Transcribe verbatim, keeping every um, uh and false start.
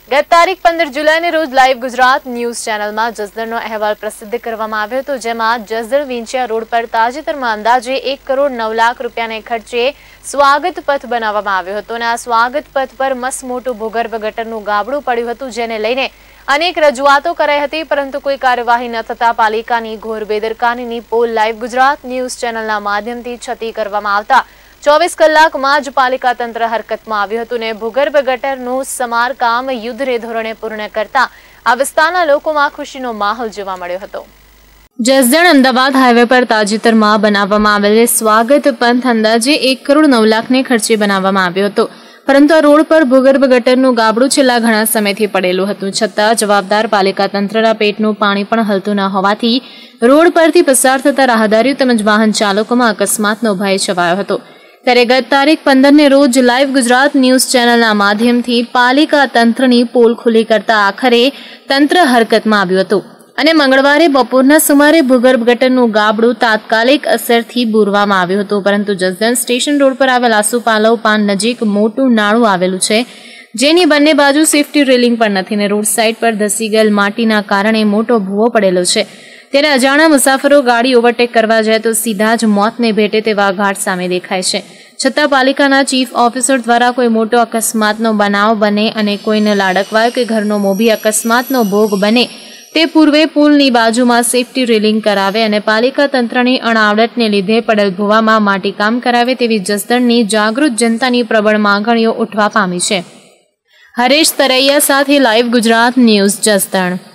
ગત તારીખ પંદર જુલાઈને રોજ લાઈવ ગુજરાત ન્યૂઝ ચેનલમાં જસદણનો અહેવાલ પ્રસિદ્ધ કરવામાં આવ્યો હતો, જેમાં જસદણ વિંછિયા રોડ પર તાજેતરમાં અંદાજે એક કરોડ નવ લાખ રૂપિયાને ખર્ચે સ્વાગત પથ બનાવવામાં આવ્યો હતો અને આ સ્વાગત પથ પર મસ્ત મોટું ભૂગર્ભ ગટરનું ગાબડું પડ્યું હતું, જેને લઈને અનેક રજૂઆતો કરાઈ હતી, પરંતુ કોઈ કાર્યવાહી ન થતા પાલિકાની ઘોર બેદરકારીની પોલ લાઈવ ગુજરાત ન્યૂઝ ચેનલના માધ્યમથી છતી કરવામાં આવતા ચોવીસ કલાકમાં જ પાલિકા તંત્ર હરકતમાં આવ્યું હતું ને ભૂગર્ભ ગટરનું સમારકામ યુદ્ધરે ધોરણે પૂર્ણ કરતા આ વિસ્તારના લોકોમાં ખુશીનો માહોલ જોવા મળ્યો હતો। જસદણ અમદાવાદ હાઈવે પર તાજેતરમાં બનાવવામાં આવેલ સ્વાગત પંથ અંદાજે એક કરોડ નવ લાખને ખર્ચે બનાવવામાં આવ્યો હતો, પરંતુ આ રોડ પર ભૂગર્ભ ગટરનું ગાબડું છેલ્લા ઘણા સમયથી પડેલું હતું, છતાં જવાબદાર પાલિકા તંત્રના પેટનું પાણી પણ હલતું ન હોવાથી રોડ પરથી પસાર થતા રાહદારીઓ તેમજ વાહન ચાલકોમાં અકસ્માતનો ભય છવાયો હતો। ત્યારે ગત તારીખ પંદરને રોજ લાઈવ ગુજરાત ન્યૂઝ ચેનલના માધ્યમથી પાલિકા તંત્રની પોલ ખુલ્લી કરતા આખરે તંત્ર હરકતમાં આવ્યું હતું અને મંગળવારે બપોરના સુમારે ભૂગર્ભ ગટરનું ગાબડું તાત્કાલિક અસરથી બૂરવામાં આવ્યું હતું, પરંતુ જસદણ સ્ટેશન રોડ પર આવેલ આસુપાલવ પાન નજીક મોટું નાળું આવેલું છે, જેની બંને બાજુ સેફટી રેલિંગ પણ નથી ને રોડ સાઈડ પર ધસી ગયેલ માટીના કારણે મોટો ભૂવો પડેલો છે। ત્યારે અજાણ્યા મુસાફરો ગાડી ઓવરટેક કરવા જાય તો સીધા જ મોતને ભેટે તેવા ઘાટ સામે દેખાય છે, છતાં પાલિકાના ચીફ ઓફિસર દ્વારા કોઈ મોટો અકસ્માતનો બનાવ બને અને કોઈને લાડકવાય કે ઘરનો મોભી અકસ્માતનો ભોગ બને તે પૂર્વે પુલની બાજુમાં સેફટી રેલિંગ કરાવે અને પાલિકા તંત્રની અણાવડતને લીધે પડેલ ભૂવામાં માટીકામ કરાવે તેવી જસદણની જાગૃત જનતાની પ્રબળ માંગણીઓ ઉઠવા પામી છે। હરેશ તરૈયા સાથે લાઈવ ગુજરાત ન્યૂઝ જસદણ।